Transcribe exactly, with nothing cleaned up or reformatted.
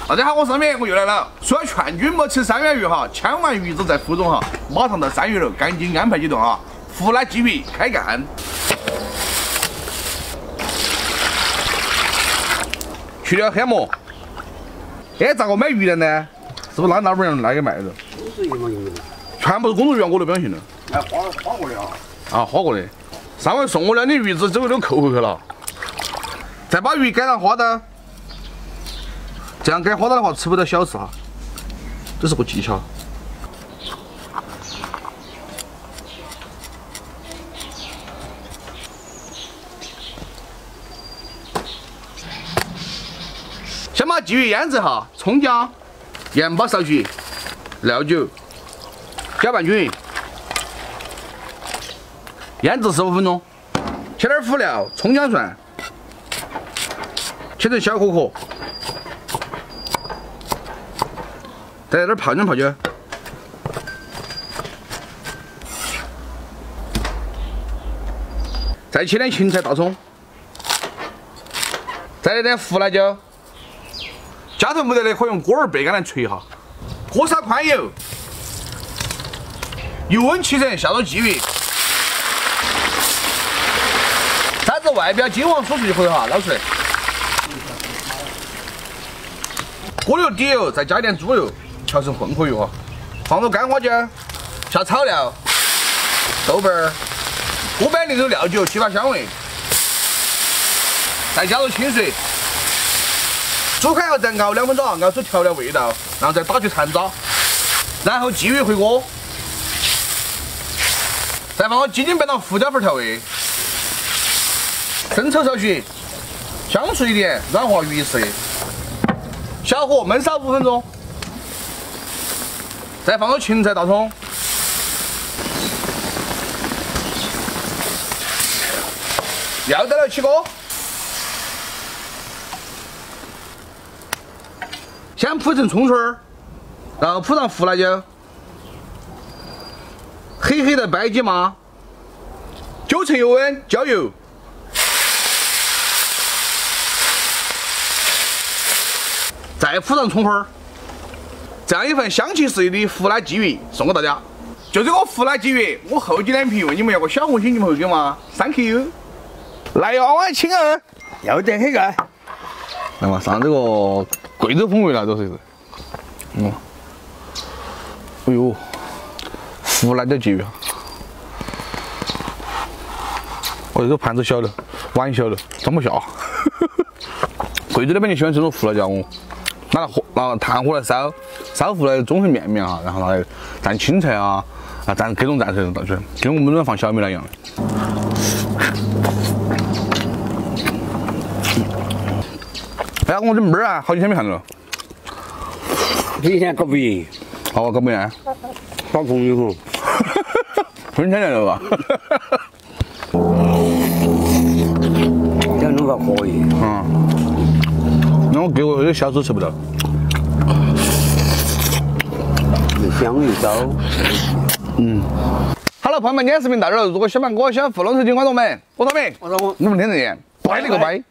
大家好，我是阿明，我又来了。说劝君莫吃三文鱼哈，千万鱼子在腹中哈。马上到三鱼楼，赶紧安排几顿啊！湖南鲫鱼开干。去掉黑膜。哎，咋个买鱼的呢？是不是拉那边人那个卖的？都是一模一样的。全部是工作人员，我都不相信了。哎，花花过的啊。啊，花过的。上回送我两的鱼子，周围都扣回去了。再把鱼改成花刀。 这样改花刀的话，吃不到小刺哈，这是个技巧。先把鲫鱼腌制哈，葱姜、盐巴少许，料酒，搅拌均匀，腌制十五分钟。切点辅料，葱姜蒜，切成小颗颗。 再来点泡椒泡椒，再切点芹菜大葱，再来点胡辣椒。家头没得的可以用锅儿背杆来捶哈。锅烧宽油，油温七成，下入鲫鱼，摘至外表金黄酥脆就可以哈，捞出来。锅油底油，再加一点猪油。 调成混合油哈，放入干花椒，下草料、豆瓣儿、锅板里头料酒激发香味，再加入清水，煮开后再熬两分钟，熬出调料味道，然后再打去残渣，然后鲫鱼回锅，再放入鸡精拌到胡椒粉调味，生抽少许，香醋一点，软化鱼色，小火焖烧五分钟。 再放入芹菜、大葱，料到了起锅，先铺成葱圈儿，然后铺上胡辣椒、黑黑的白芥末、九成油温浇油，再铺上葱花儿。 这样一份香气四溢的湖南鲫鱼送给大家。就这个湖南鲫鱼，我厚着脸皮问你们要个小红心，你们会给吗 ？Thank you。来哟，我亲儿， 要得很个。 来嘛，上这个贵州风味了，都是。嗯。哎呦，湖南的鲫鱼啊！哦，这个盘子小了，碗小了，装不下。贵州那边就喜欢这种胡辣椒哦。 拿火，拿炭火来烧，烧糊来中成面面哈，然后拿来蘸青菜啊，啊蘸各种蘸菜到去，就跟我们这边放小米那样。哎呀，我这妹儿啊，好几天没看到了。 以前搞不赢， 好，搞不赢。 耍朋友伙。 春天来了吧？ 这样弄个可以。 嗯。 那我给我这小猪吃不到， 又香又糟。 嗯。好了，朋友们，今天视频到这儿。如果喜欢我，喜欢互动，请关注我们。我是阿明， 我说我， 我们听日见，拜了个拜。